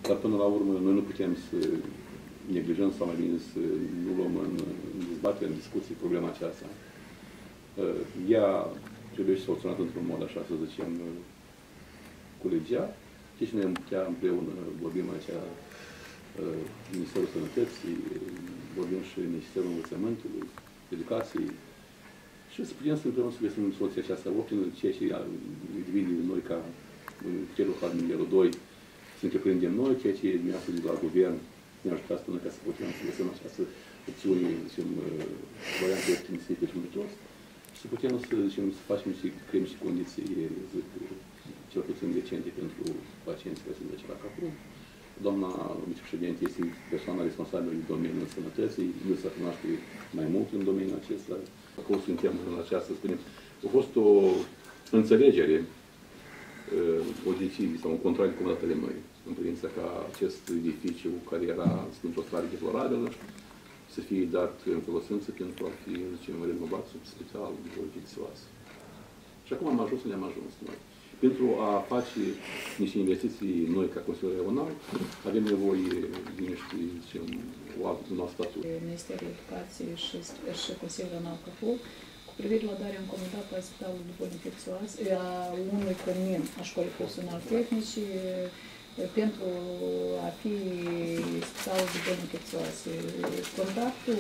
Dar până la urmă, noi nu putem să neglijăm sau mai bine să nu luăm în dezbatere, în discuții problema aceasta. Ea trebuie soluționată într-un mod, așa să zicem, colegial. Deci noi am putea împreună vorbim aici Ministerul Sănătății, vorbim și Ministerul Învățământului, Educației, și să putem să împreună să găsim soluția aceasta optimă, ceea ce individii noi ca nivelul 1, nivelul 2, să întreprindem noi, ceea ce dumneavoastră de la guvern ne ajutați până ca să putem să găsim această opțiune, zicem, variante optimistice pentru toți, și să putem să, zicem, să facem și creăm niște condiții, zic, cel puțin decente pentru pacienții care se duce la capul. Doamna vicepreședinte este persoana responsabilă în domeniul sănătății, nu se cunoaște mai mult în domeniul acesta. Acum suntem în această, spunem, a fost o înțelegere, o decizie sau un contract cu datele noi, în privința ca acest edificiu, care era, într-o stare deplorabilă, să fie dat în folosință pentru a fi, zicem, renovat sub spital de infecțioasă. Și acum am ajuns unde am ajuns noi. Pentru a face niște investiții noi ca Consiliul Regional, avem nevoie de niște, zicem, un alt statut. Ministerul Educației și Consiliul Regional Căpul, cu privire la darea în comunitate la Spitalul de Boli Infecțioase, a unui cămin a școlii profesionale tehnice, pentru a fi Spitalul de Boli Infecțioase. Contractul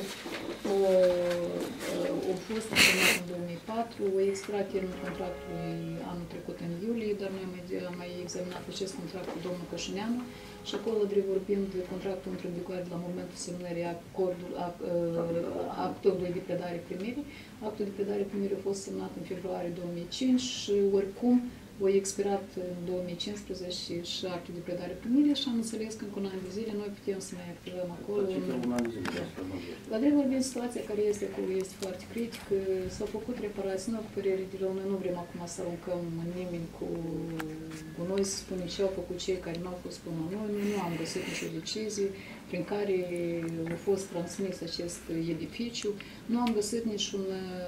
a fost semnat în 2004, a expirat termenul contractului anul trecut în iulie, dar noi am mai examinat acest contract cu domnul Cășineanu și acolo vorbim de contractul între în vigoare la momentul semnării actului de predare primire. Actul de predare primire a fost semnat în februarie 2005 și oricum a expirat în 2015 și actul de predare primire și am înțeles că în un an de zile noi putem să mai activăm acolo. La drept vorbind, situația care este acolo este foarte critică. S-au făcut reparații, nu cu părere de rău, noi nu vrem acum să aruncăm nimeni cu gunoi, să spunem ce au făcut cei care nu au fost până la noi. Noi nu am găsit nicio decizie prin care a fost transmis acest edificiu. Nu am găsit niciun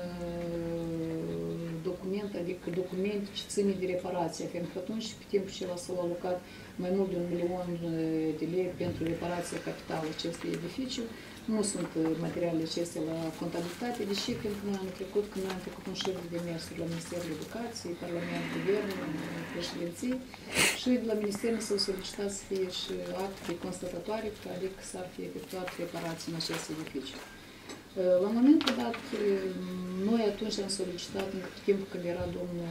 document, adică documente ce ține de reparație, pentru că atunci pe timpul acela s-au alocat mai mult de 1 milion de lei pentru reparația capitală acestui edificiu. Nu sunt materialele acestea la contabilitate, deși pentru noi anul trecut, când noi am făcut un șir de demersuri la Ministerul Educației, Parlament, Guvern, președinții, și de la Minister s-au solicitat să fie și acte constatatoare, adică s-ar fi efectuat reparații în acest edificiu. La momentul dat, noi atunci am solicitat, în timpul când era domnul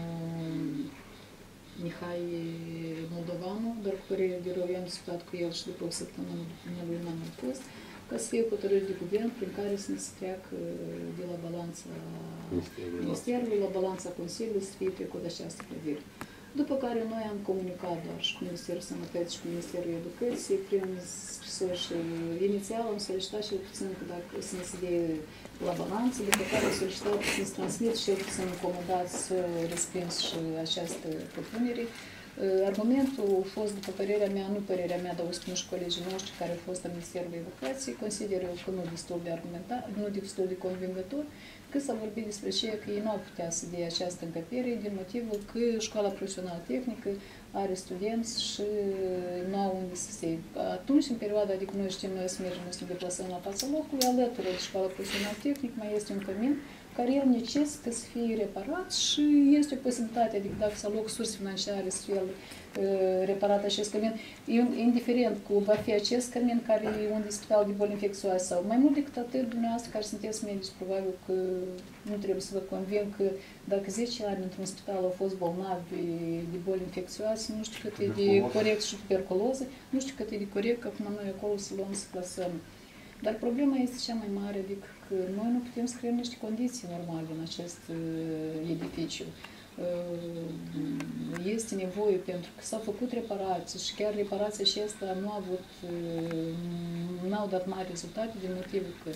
Mihai Moldovanu, dar cu părere de rău, eu am discutat cu el și după o săptămână lui n-am mai fost, ca să fie hotărâri de guvern prin care să ne se treacă de la balanța Ministerului la balanța Consiliului să fie trecut această clădire. După care noi am comunicat doar și cu Ministerul Sănătății și cu Ministerul Educației prin scrisori și inițial am solicitat cel puțin că dacă să ne se dea la balanță, după care am solicitat să ne se transmit cel puțin comandat să respins și această propunere. Argumentul a fost, după părerea mea, nu părerea mea, dar o spun și colegii noștri care au fost la Ministerul Educației, consideră că nu destul de argumentat, nu destul de convingător, că s-a vorbit despre ceea că ei nu au putea să dea această încăpere din motivul că școala profesională tehnică are studenți și nu au unde să se... Atunci, în perioada, adică noi știm, noi să mergem să ne deplasăm la fața locului, alături de școala profesională tehnică mai este un cămin care el necesită să fie reparat și este o posibilitate, adică dacă s-a loc surse financiare să fie reparat acest cămin, indiferent cu va fi acest cămin care e un spital de boli infecțioase sau mai mult decât atât, dumneavoastră care sunteți medici, probabil că nu trebuie să vă convin că dacă 10 ani într-un spital au fost bolnavi de boli infecțioase, nu știu cât e de corect și tuberculoză, nu știu cât e de corect că acum noi acolo să luăm să plasăm. Dar problema este cea mai mare, adică că noi nu putem să creăm niște condiții normale în acest edificiu. Este nevoie, pentru că s-au făcut reparații și chiar reparația aceasta n-au dat mari rezultate din motivul că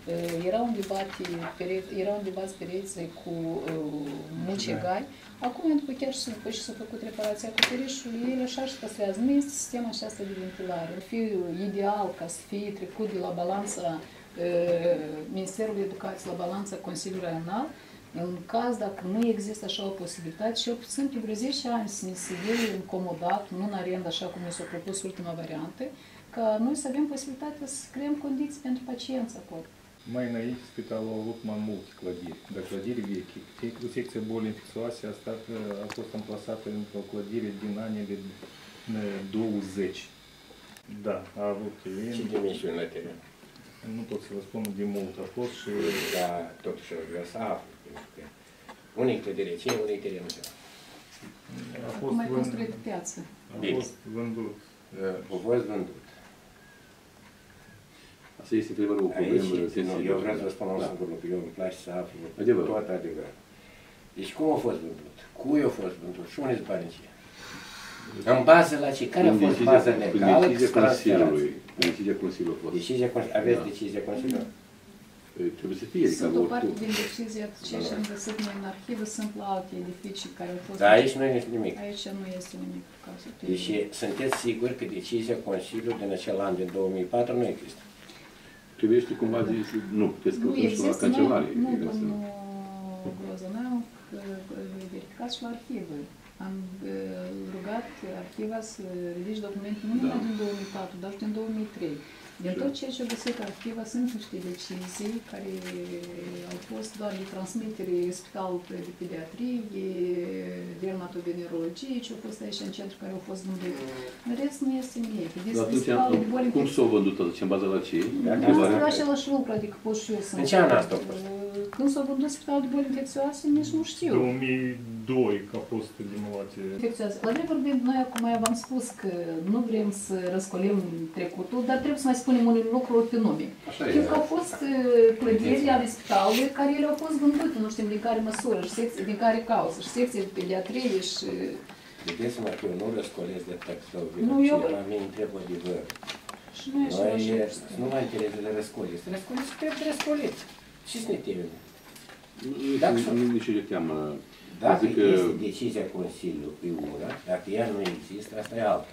erau îndebați pereții cu mucegai. Acum, după ce s-a făcut reparația acoperișului, el așa și păstrează. Nu este sistema aceasta de ventilare. Ar fi ideal ca să fie trecut de la balanța Ministerului Educației la balanța Consiliului Regional, În caz dacă nu există așa o posibilitate, cel puțin pe vreo 10 ani să ne se vede incomodat, nu în arendă, așa cum ne s-a propus ultima variantă, ca noi să avem posibilitatea să creăm condiții pentru pacienți acolo. Mai înainte, spitalul a avut mai multe clădiri, dar clădiri vechi. Cu secția boli infecțioase a fost amplasată într-o clădire din anii 20. Da, a avut Ce dimensiune teren? Nu pot să vă spun de mult a fost și... Da, totuși aș vrea să aflu, pentru că unii clădire ce, unii terenul ce. A fost Mai construit piață. A fost vândut. A fost vândut. Asta este într-adevăr o problemă sensibilă. Eu vreau să vă spun un singur lucru, eu îmi place să aflu tot adevărul. Deci cum a fost vândut? Cui a fost vândut? Și unde-s banii ce? În bază la ce? Care a fost baza legală? Decizia Consiliului. Decizia Consiliului a fost. Decizia Consiliului. Aveți decizia Consiliului? Trebuie să fie. Sunt o parte din decizia, ceea ce am găsit noi în arhivă, sunt la alte edificii care au fost... Dar aici nu este nimic. Aici nu este nimic. Deci sunteți siguri că decizia Consiliului din acel an, din 2004, nu există? Trebuie să cumva zis, nu, puteți căutăm și la cancelarie. Nu, domnul Grozăneu, verificați și la arhivă. Am rugat arhiva să ridice documente nu numai din 2004, dar și din 2003. Din tot ceea ce a găsit arhiva sunt niște decizii care au fost doar de transmitere spitalului de pediatrie, dermatovenerologie, ce au fost aici în centru care au fost vândute. În rest nu este nimic. Cum s-au vândut atunci? În baza la ce? Asta e același lucru, adică pot și eu să... În ce an asta a fost? Când s-au vândut spitalul de boli infecțioase, nici nu știu. 2002 că a fost demolație. Infecțioase. La drept vorbind, noi acum v-am spus că nu vrem să răscolim trecutul, dar trebuie să mai spunem unele lucruri pe nume. Pentru că au fost clădiri ale spitalului care ele au fost vândute, nu știm din care măsură, și secție, din care cauză, și secție de pediatrie și... Vedeți-mă că eu nu răscolesc de taxul, cineva mi întreb adevăr. Și nu e așa. Nu mă interesează de răscoleți. Răscoleți trebuie răscoleți. Ce-ți ne teme? Nici ce teamă. Dacă este decizia Consiliului pe una, dacă ea nu există, asta e alta.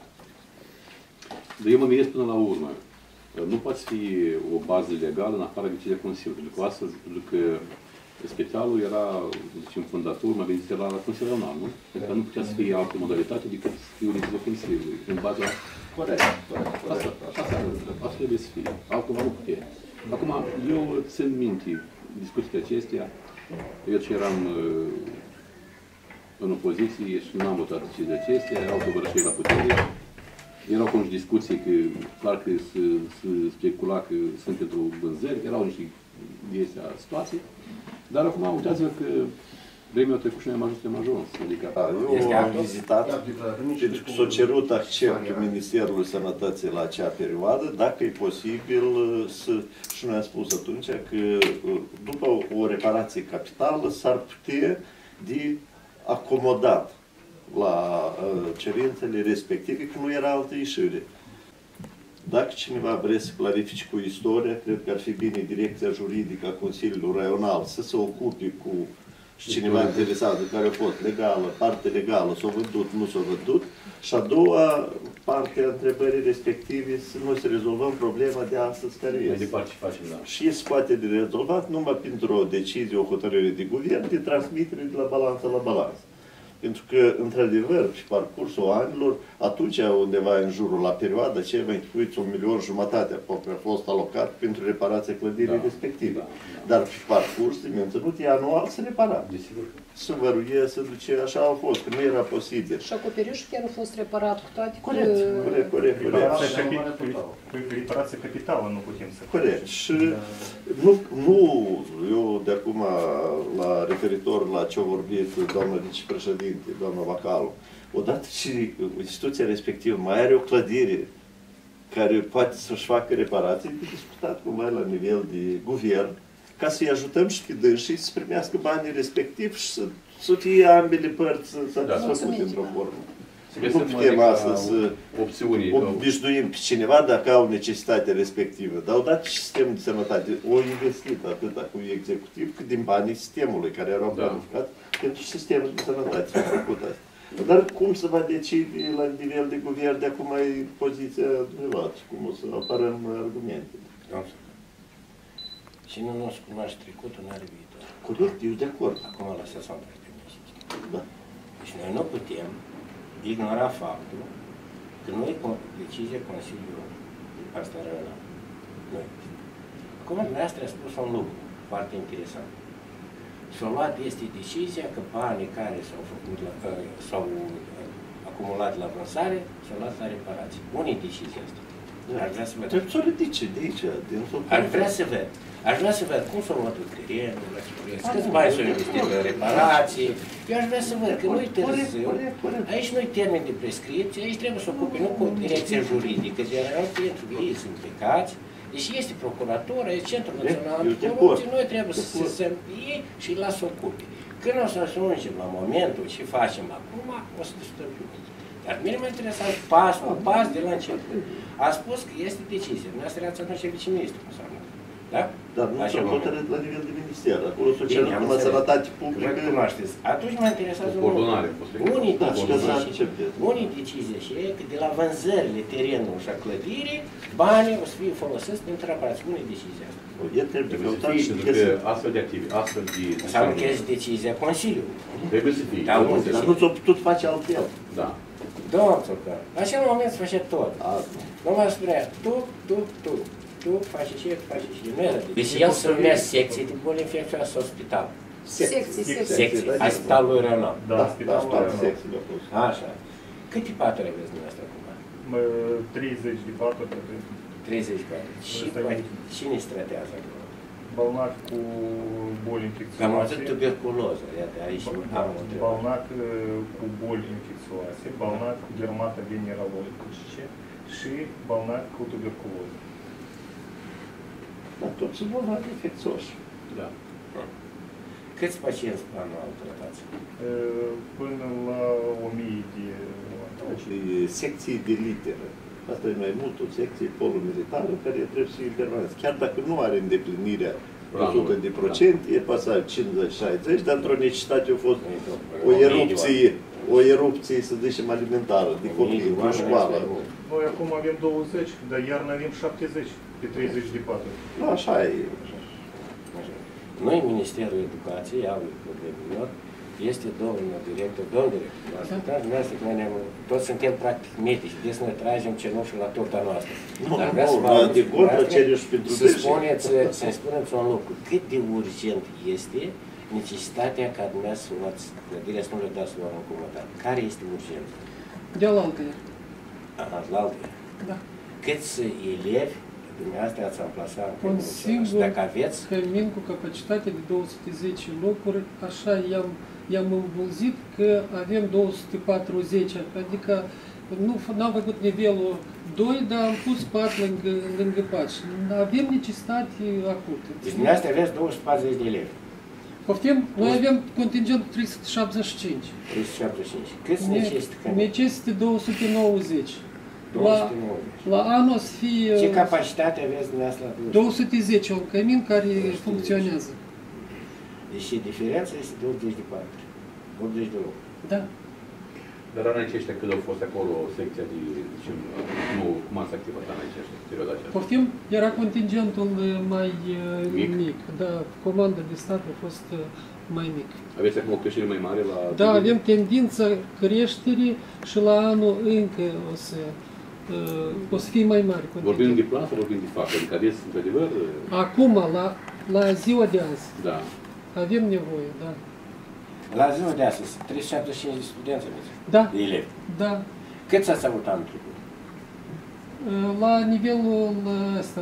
Dar eu mă mirez până la urmă. Nu poate fi o bază legală în afară de decizia Consiliului. Pentru că astăzi, pentru că spitalul era, zicem, fondator, mai venit la Consiliul Regional, nu? Pentru că nu putea să fie altă modalitate decât să fie o decizia Consiliului. În baza... Corect. Asta trebuie să fie. Altcumva nu putea. Acum, eu țin minte discuțiile acestea. Eu ce eram în opoziție și nu am votat deciziile acestea, erau tovărășii la putere. Erau cum și discuții că clar că se specula că sunt pentru vânzări, erau niște vieți a situației. Dar acum uitați-vă că vremea a trecut și noi am ajuns. Adică, eu am vizitat pentru că s-a cerut acceptul Ministerului Sănătății la acea perioadă, dacă e posibil să... Și noi am spus atunci că după o reparație capitală s-ar putea de acomodat la cerințele respective, că nu era altă ieșire. Dacă cineva vrea să clarifice cu istoria, cred că ar fi bine direcția juridică a Consiliului Regional să se ocupe cu cineva interesat de care a fost legală, parte legală, s-a vândut, nu s-a vândut. Și a doua parte a întrebării respective, să noi să rezolvăm problema de astăzi care este. Mai departe ce facem, da. Și se poate de rezolvat numai printr-o decizie, o hotărâre de guvern, de transmitere de la balanță la balanță. Pentru că, într-adevăr, pe parcursul anilor, atunci undeva în jurul, la perioada aceea, vă închipuiți 1,5 milion a fost alocat pentru reparația clădirii respective. Dar pe parcurs, de menținut, e anual să repara. Să văruie, să duce, așa a fost, că nu era posibil. Și acoperișul chiar a fost reparat cu toate... Corect. Reparație capitală nu putem să... Corect. Și nu, eu de acum, la referitor la ce a vorbit doamna vicepreședinte, doamna Bacalu, odată ce instituția respectivă mai are o clădire care poate să-și facă reparații, e discutat cumva la nivel de guvern, ca să-i ajutăm și pe dânsii să primească banii respectivi și să fie ambele părți satisfăcute într-o formă. Nu putem astăzi să obișnuim pe cineva dacă au necesitatea respectivă. Dar odată ce sistemul de sănătate o investit atâta cu executiv, cât din banii sistemului care erau planificat pentru sistemul de sănătate s-a făcut asta. Dar cum să va decide la nivel de guvern de acum e poziția dumneavoastră, cum o să apărăm argumentele. Cine nu-și cunoaște trecutul, nu are viitor. Corect, eu de acord. Acum lăsați să mai Da. Deci noi nu putem ignora faptul că noi decizia Consiliului, asta rău, noi. Acum, dumneavoastră a spus un lucru foarte interesant. S-a luat este decizia că banii care s-au acumulat la vânzare s-au luat la reparații. Unde-i decizia asta? Aș vrea să văd. Trebuie să o ridice de aici, din Aș vrea să văd. Aș vrea să văd cum s-a luat terenul, câți bani s-au investit în reparații. Eu aș vrea să văd că nu-i târziu. Aici nu-i termen de prescripție, aici trebuie să ocupe nu cu direcția juridică, general pentru că ei sunt implicați. Deci este procuratura, este Centrul Național Anticorupție, noi trebuie să sesăm ei și îi lasă ocupe. Când o să ajungem la momentul ce facem acum, o să discutăm lucruri. Dar mine mă interesează pas cu pas de la început. A spus că este decizie. Dumneavoastră ați atunci viceministru, nu s-a da? Dar nu s-a hotărât la nivel de minister. Acolo s-a cerut numai sănătate publică. Cunoașteți. Atunci mă interesează unii decizii și e că de la vânzările terenului și a clădirii, banii o să fie folosiți pentru reparații. Unii decizia asta? El trebuie căutat și astfel de active, astfel de... Înseamnă că este decizia Consiliului. Trebuie să fie. Dar nu ți-o putut face altfel. Da. Domnul Țurcan, la acel moment se face tot. Domnul spunea, tu faci ce, faci ce. Nu era. Deci el se numea secție de boli infecțioase sau spital. Secție. A spitalului Renan. Da, spitalul Renan. Așa. Câte paturi aveți dumneavoastră acum? 30 de paturi. 30 de paturi. Și cine îți tratează acolo? Bolnav cu boli infecțioase. Am auzit tuberculoză, iată, aici am o întrebare. Bolnav cu boli infecțioase, bolnav cu dermată venerologice și bolnav cu tuberculoză. Dar toți sunt bolnavi infecțioși. Da. Câți pacienți anual tratați? Până la 1000 de... Secții de literă. Asta e mai mult o secție polomilitară care trebuie să fie permanent. Chiar dacă nu are îndeplinirea 100%, e pasat 50-60, dar într-o necesitate a fost o erupție, să zicem, alimentară, de copii, în școală. Noi acum avem 20, dar iarna avem 70 pe 30 de paturi. Da, așa e. Noi, Ministerul Educației, au problemelor, este domnul director, toți suntem practic medici, deci noi tragem cenușul la torta noastră. De contră cere și pentru să spuneți un lucru, cât de urgent este necesitatea ca dumneavoastră să luați clădirea, să nu le dați lor în comunitate. Care este urgent? De la altă. La altă. Da. Câți elevi dumneavoastră ați amplasat în un singur dacă aveți? cămin cu capacitate de 210 locuri, așa i-am învăzit că avem 240, adică n-am făcut nivelul 2, dar am pus pat lângă pat și avem necesitate acută. Deci dumneavoastră aveți 240 de elevi. Poftim? Noi avem contingent 375. 375. Câți necesită cămin? Necesită 290. 290. La anul o să fie... Ce capacitate aveți dumneavoastră la 210, un cămin care funcționează. Deci diferența este de 80 de patru. 80 de locuri. Da. Dar anii aceștia, când au fost acolo secția de, nu, cum ați activat anii aceștia, perioada aceasta? Poftim? Era contingentul mai mic. Da, comanda de stat a fost mai mic. Aveți acum o creștere mai mare la... Da, avem tendința creșterii și la anul încă o să fie mai mare. Vorbim de plan sau vorbim de fapt? Adică aveți, într-adevăr... Acum, la ziua de azi, da. avem nevoie, da. La ziua de astăzi, 375 de studenți aveți? Da. De elevi? Da. Câți ați avut anul trecut? La nivelul ăsta,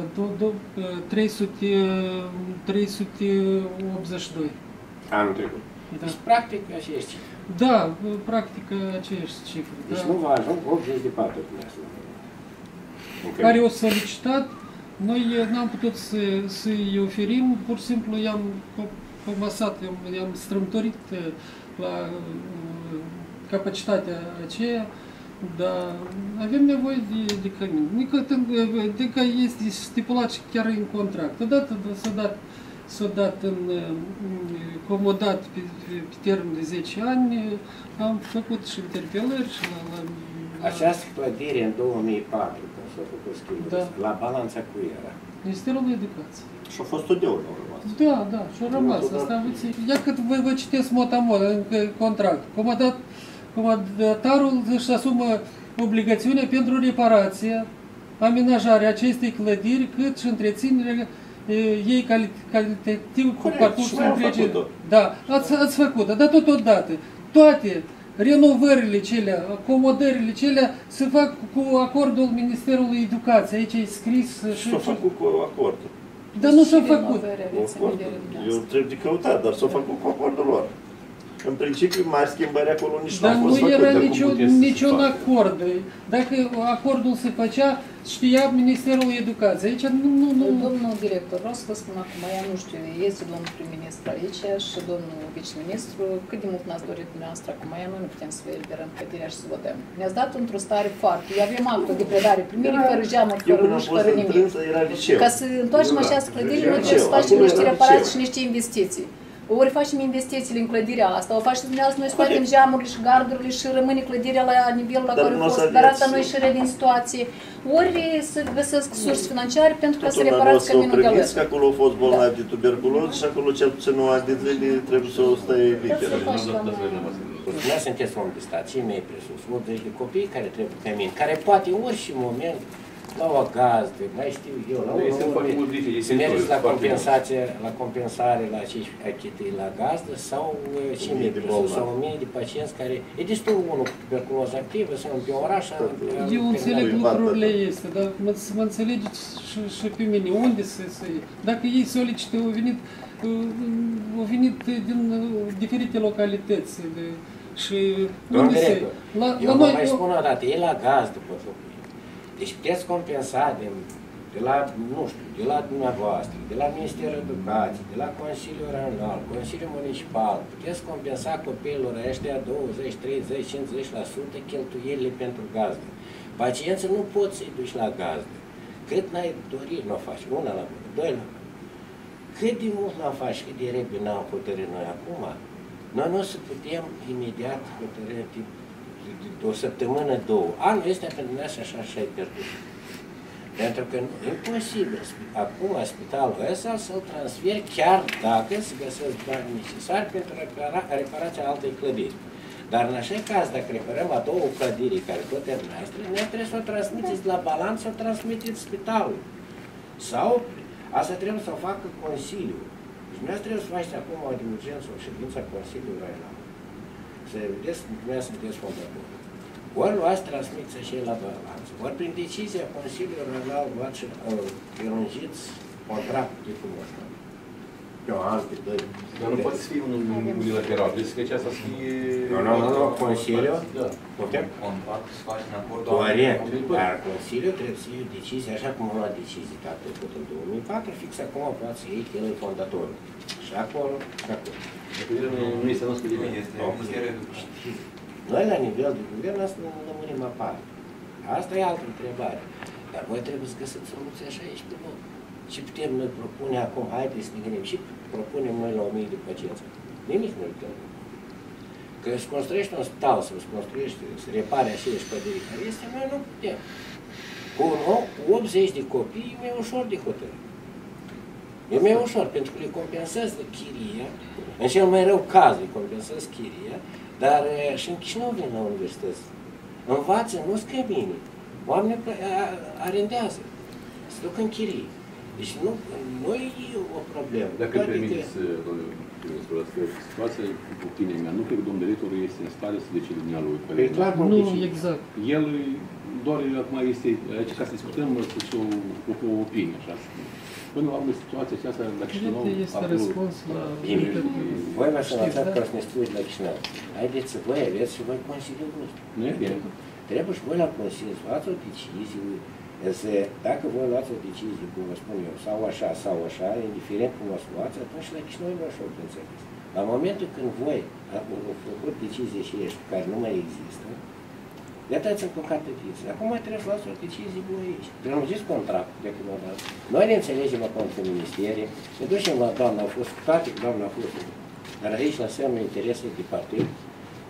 382. Anul trecut. Da. Deci, practic, aceeași cifre. Da, practic aceeași cifre. Deci da. nu vă ajung 80 de paturi până asta. Care au solicitat, noi n-am putut să-i oferim, pur și simplu i-am comasat, i-am strâmtorit la capacitatea aceea, dar avem nevoie de cămin. Adică este stipulat și chiar în contract. Odată s-a dat în comodat pe termen de 10 ani, am făcut și interpelări și la Această clădire în 2004, când s-a făcut schimbul, la balanța cu era. Ministerul Educației. Și a fost totdeauna au rămas. Da, și-a rămas. Asta uite, ia cât vă citesc mot-a-mot în contract. Comandatarul își asumă obligațiunea pentru reparația, amenajarea acestei clădiri, cât și întreținerea ei calitativ cu parcursul întregii. Da, ați făcut-o, dar totodată, toate renovările celea, acomodările celea se fac cu acordul Ministerului Educației. Aici e scris... S-a făcut cu acordul. Dar nu s-a făcut. Eu trebuie de căutat, dar s-a făcut cu acordul lor. În principiu, mai schimbări acolo nici dar nu a fost nu era făcut. niciun acord. Dacă acordul se făcea, știa Ministerul Educației. Aici nu... Domnul director, vreau să vă spun acum, ea nu știu, este domnul prim-ministru aici și domnul viceministru. Cât de mult n-ați dorit dumneavoastră acum, ea noi nu putem să vă eliberăm clădirea și să vă dăm. Ne-ați dat într-o stare foarte. Eu aveam actul de predare primire, fără geamuri, fără uși, fără nimic. Ca să întoarcem această clădire, noi trebuie să facem niște reparații și niște investiții. Ori facem investițiile în clădirea asta, o facem dumneavoastră, noi scoatem geamurile și gardurile și rămâne clădirea la nivelul la care a fost, dar asta noi și din situație. Ori să găsesc surse financiare pentru ca să reparați caminul de alături. Că acolo au fost bolnavi de tuberculoză și acolo cel puțin 9 ani de zile trebuie să o stai liber. Noi sunteți om de stat, cei mai presus, 80 de copii care trebuie cămin, care poate orice moment la o gazdă, mai știu eu, la să mergeți la compensare la acești achitări la gazdă sau ce mai presus, sau 1000 de pacienți care, e destul unul cu tuberculoză activă, sau pe oraș. Eu înțeleg lucrurile este, dar să mă înțelegeți și pe mine, unde să dacă ei solicită, au venit din diferite localități și unde se... Eu vă mai spun o dată, e la gazdă pot locui. Deci puteți compensa de la, nu știu, de la dumneavoastră, de la Ministerul Educației, de la Consiliul Regional, Consiliul Municipal, puteți compensa copiilor ăștia 20, 30, 50% cheltuielile pentru gazdă. Pacienții nu pot să-i duci la gazdă. Cât n-ai dorit, nu o faci. Una la mână, doi la mână. Cât de mult n-o faci, cât de repede n-am hotărât noi acum, noi nu o să putem imediat hotărâ de o săptămână, două. Anul ăsta pentru noi așa și-ai pierdut. Pentru că nu e posibil acum spitalul ăsta să-l transferi chiar dacă se găsesc bani necesari pentru reparația altei clădiri. Dar în așa caz, dacă reparăm a două clădiri care tot e noastră, noi trebuie să o transmiteți la balanță, să o transmiteți spitalul. Sau asta trebuie să o facă Consiliul. Deci noi trebuie să faceți acum o de urgență, o ședință a Consiliului Regional. Să vedeți, dumneavoastră sunteți fondatori. Ori luați transmiția și la balanță, ori prin decizia Consiliului Regional luați și prelungiți contractul de cunoaște. Pe o an, pe doi. Dar nu poate să fie unul unilateral, trebuie să fie asta să fie... Nu, Consiliul, putem? Contract să faci în acord. Corect, dar Consiliul trebuie să iei decizie, așa cum a luat decizii că a trecut în 2004, fix acum poate să iei că el e fondatorul. Și acolo, și acolo. Nu este nostru de mine, este Ministerul Educației. Noi, la nivel de guvern, asta nu lămurim aparte. Asta e altă întrebare. Dar voi trebuie să găsiți soluția așa aici pe loc. Și putem noi propune acum, haideți să ne gândim, și propunem noi la 1000 de pacienți. Nimic nu putem. Că să construiești un spital, să construiești, să repare aceleși clădiri care este, noi nu putem. Cu 80 de copii e mai ușor de hotărât. E mai ușor, pentru că le compensează chiria, în cel mai rău caz le compensează chiria, dar și în Chișinău vin la universități. Învață, nu scrie bine. Oamenii arendează, se duc în chirie. Deci nu e o problemă. Dacă îmi permiteți, domnule ministru, asta situația cu opinia mea, nu cred că domnul directorul este în stare să decide din lui. Nu, exact. El doar acum este aici ca să discutăm o opinie, așa. Până la urmă, situația aceasta la Chișinău... Este răspuns la... Bine. Voi v-ați învățat că ne studiți la Chișinău. Haideți să voi aveți și voi Consiliul vostru. Nu e bine. Trebuie și voi la Consiliu să luați o decizie. Dacă voi luați o decizie, cum vă spun eu, sau așa, indiferent cum o să luați, atunci la Chișinău nu așa o înțelegeți. La momentul când voi ați făcut decizie și ești care nu mai există, iată ați încurcat petiție. Acum trebuie să luați o decizie voi aici. Prelungiți contractul de când o dați. Noi ne înțelegem acum cu ministerii, ne ducem la doamna a fost, toate doamna a fost, dar aici la semnul interese de partid,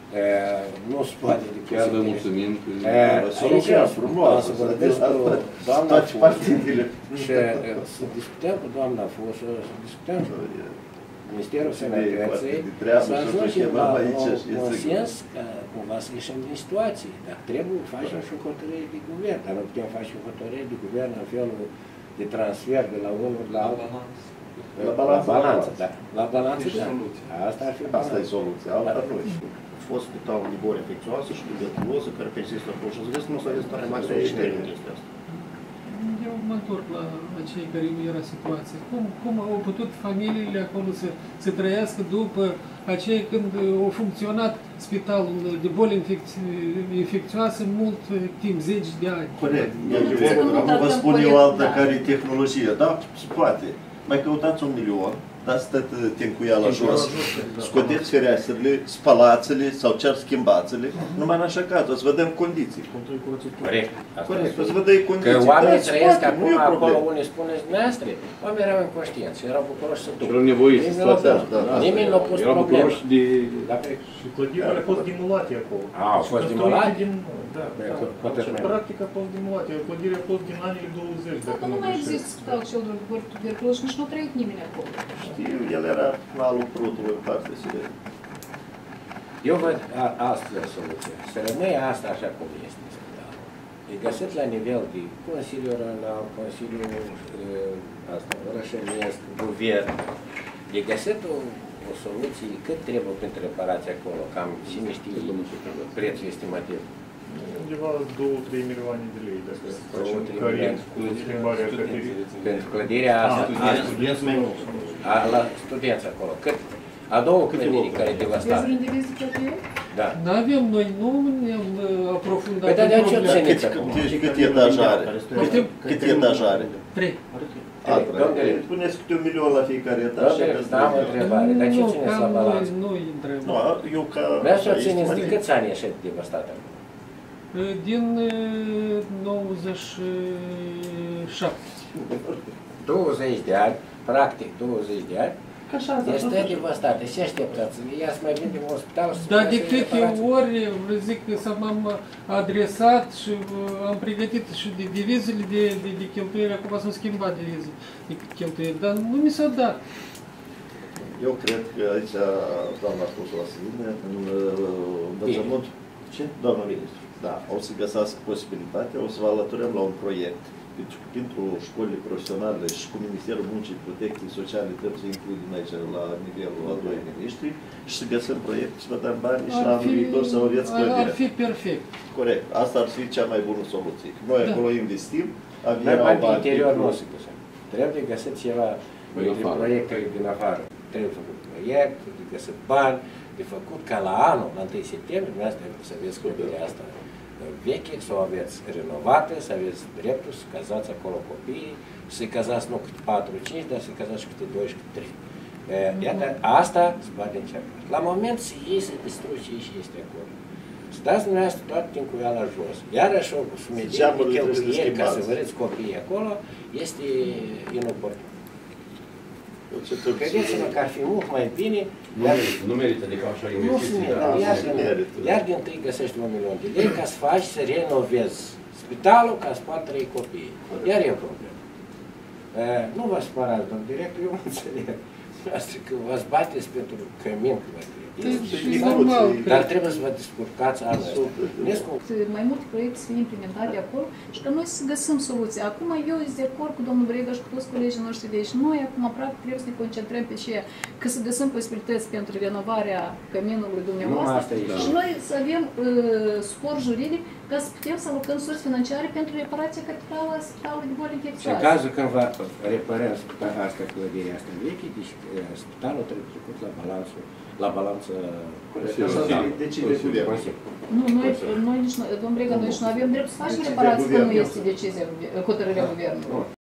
Nu se poate de Chiar vă mulțumim. Soluția frumoasă, să vorbesc cu doamna toate Foș partidele. și să discutăm cu doamna Foș, să discutăm cu Ministerul Sănătății, să ajungem la un consens ca cumva să ieșim din situație. Dar trebuie să facem și o hotărâre de guvern, dar nu putem face o hotărâre de guvern în felul de transfer de la unul la altul. La balanță, da. La balanță, da. Asta ar fi Asta balanță. e soluția, alta nu e. A fost spital de boli infecțioasă și tuberculoză care persistă acolo și să nu s-a văzut care mai sunt și termenul este asta. Eu mă întorc la cei care nu era situație. Cum au putut familiile acolo să trăiască după aceea când a funcționat spitalul de boli infecțioase mult timp, 10 de ani? Corect. Nu vă spun eu alta care e tehnologie, da, se poate. Mai căutați 1 milion, dați tot tencuiala jos, scoteți fereastrele, spălați-le sau chiar schimbați-le, numai în așa caz, o să vă dăm condiții. Corect. Corect, o să vă dai condiții. Că oamenii Da, trăiesc poate, acum nu e acolo, problemă. unii spuneți dumneavoastră, oamenii erau inconștienți, erau bucuroși să ducă. Erau nevoiți să stați. Nimeni nu a pus Erau problemă. bucuroși de... Și clădirile au fost demolate acolo. Au fost demolate? Da, Hotărâre. practic a fost demolate. Clădirea a fost din anii 20, dacă Dacă nu mai există spital cel de tuberculoși, nici nu a trăit nimeni acolo. Știu, el era în alul Prutului, în partea Siberiei. Eu văd astfel soluția. Să rămâie asta așa cum este spitalul. E găsit la nivel de Consiliul Regional, Consiliul Orășănesc, Guvern. E găsit o soluție cât trebuie pentru reparație acolo, cam cine știe prețul estimativ. Undeva 2-3 milioane de lei, dacă facem 2-3 cărinți cu schimbarea clădirii. Pentru clădirea asta, la studenți acolo. Cât? A două clădiri care e devastate. Vezi unde vezi copii? Da. Nu avem, noi nu ne-am aprofundat. Păi, dar de în ce probleme. țineți acum? Cât etaj are? Cât etaj are? 3. Domnule, Puneți câte 1 milion la fiecare etaj. domnule, am o întrebare. Dar ce țineți la balanță? Nu intrăm. Nu, eu ca... Vreau să țineți de câți ani ești devastat acum? Din 97. 20 de ani, practic 20 de ani, este devastată. Ce așteptați? Ea să mai vinde un spital? Dar de câte ori, zic, m-am adresat și am pregătit și de divizele de cheltuieli, acum s-au schimbat divizele de cheltuieli, dar nu mi s-a dat. Eu cred că aici, doamna a spus la Sine, în învățământ, ce? Doamna ministru, da, o să găsească posibilitatea, o să vă alăturăm la un proiect. Deci, pentru școlile profesionale și cu Ministerul Muncii și Protecției Sociale trebuie să includem aici la nivelul a 2 miniștri și să găsim proiect și să vă dăm bani și la anul viitor să aveți Ar clădirea. fi perfect. Corect. Asta ar fi cea mai bună soluție. Noi acolo investim, Noi avem bani din bani interior nu o pentru... să găsim. Trebuie găsit ceva dintre proiectele din afară. Trebuie făcut proiect, de găsit bani, de făcut ca la anul, la 1 septembrie, dumneavoastră trebuie să aveți clădirea asta veche, să o aveți renovată, să aveți dreptul să cazați acolo copiii, să-i cazați nu câte 4-5, dar să-i cazați și câte 2 și câte 3. Iată, asta se poate încerca. La moment să iei să distrugi ce este acolo. Să dați dumneavoastră toată tincuiala jos. Iarăși o sumedenie de cheltuieli ca să văreți copiii acolo este inoportun. Credeți-mă că ar fi mult mai bine, dar Nu merită de ca așa nu se investiții. merită. Iar din tâi găsești 1 milion de lei ca să faci, să renovezi spitalul ca să poată trăi copiii. Iar e o problemă. Nu vă spărați, domnul director, eu nu înțeleg. Asta că vă bateți pentru cămin, că vă Și normal, dar trebuie să vă descurcați anul ăsta. Mai multe proiecte să fie implementate acolo și că noi să găsim soluții. Acum eu sunt de acord cu domnul Brega și cu toți colegii noștri de aici. Noi acum, practic, trebuie să ne concentrăm pe ce, că să găsim posibilități pentru renovarea căminului dumneavoastră și noi să avem suport juridic ca să putem să alocăm surse financiare pentru reparația capitală a spitalului de boli Și în infecțioase. cazul când vă reparăm asta clădirea asta veche, deci spitalul trebuie trecut la balanță Decide guvernul. Nu, noi nici, domnul Brega, noi nici nu avem drept să facem reparații că nu este decizia, hotărârea guvernului.